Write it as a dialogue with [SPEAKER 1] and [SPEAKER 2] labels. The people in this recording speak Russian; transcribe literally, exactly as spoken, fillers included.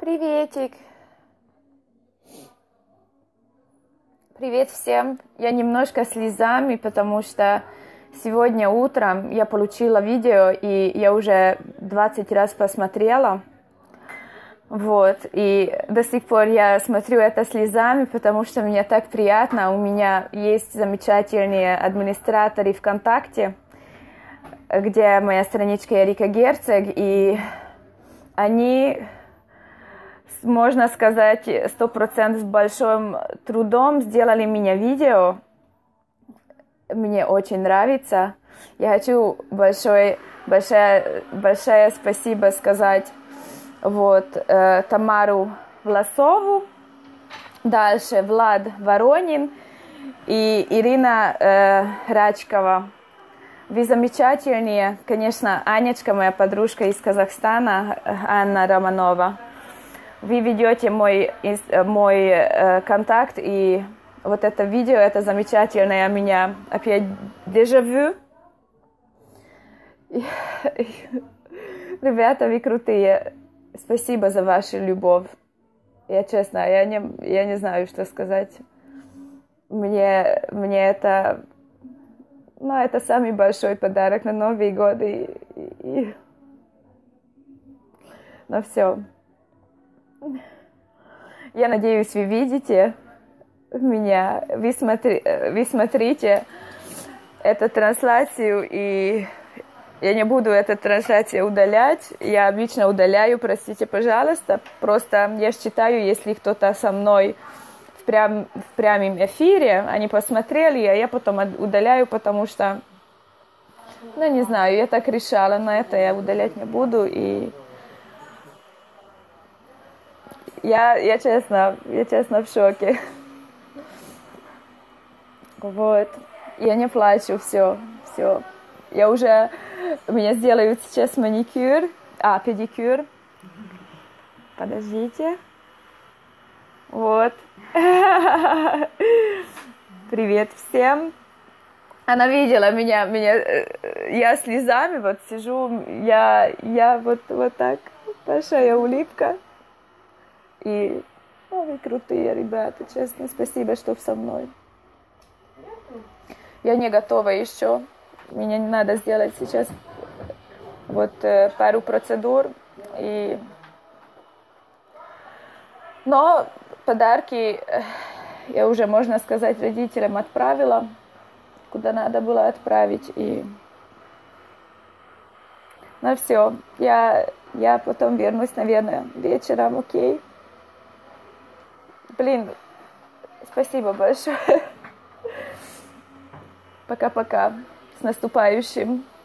[SPEAKER 1] Приветик! Привет всем! Я немножко слезами, потому что сегодня утром я получила видео, и я уже двадцать раз посмотрела. Вот, и до сих пор я смотрю это слезами, потому что мне так приятно. У меня есть замечательные администраторы ВКонтакте, где моя страничка Эрика Герцог, и они, можно сказать, сто процентов с большим трудом сделали меня видео. Мне очень нравится. Я хочу большое, большое, большое спасибо сказать вот, э, Тамару Власову, дальше Влад Воронин и Ирина э, Рачкова. Вы замечательные. Конечно, Анечка, моя подружка из Казахстана, Анна Романова. Вы ведете мой, мой э, контакт, и вот это видео, это замечательное, у меня опять дежавю. Ребята, вы крутые. Спасибо за вашу любовь. Я честно, я не, я не знаю, что сказать. Мне, мне это, ну, это самый большой подарок на Новый год. И, и... Ну все. Я надеюсь, вы видите меня, вы, смотри, вы смотрите эту трансляцию, и я не буду эту трансляцию удалять. Я обычно удаляю, простите, пожалуйста. Просто я считаю, если кто-то со мной в, прям, в прямом эфире, они посмотрели, а я потом удаляю, потому что, ну, не знаю, я так решала, но это я удалять не буду. И я, я честно, я честно в шоке. Вот. Я не плачу, все, все. Я уже, меня сделают сейчас маникюр, а, педикюр. Подождите. Вот. Привет всем. Она видела меня, меня, я слезами вот сижу, я, я вот, вот так, большая улыбка. И, ну, вы крутые ребята, честно, спасибо, что со мной. Я не готова еще. Мне надо сделать сейчас вот э, пару процедур. И... Но подарки э, я уже, можно сказать, родителям отправила, куда надо было отправить. И... Ну все, я, я потом вернусь, наверное, вечером, окей? Блин, спасибо большое. Пока-пока. С наступающим.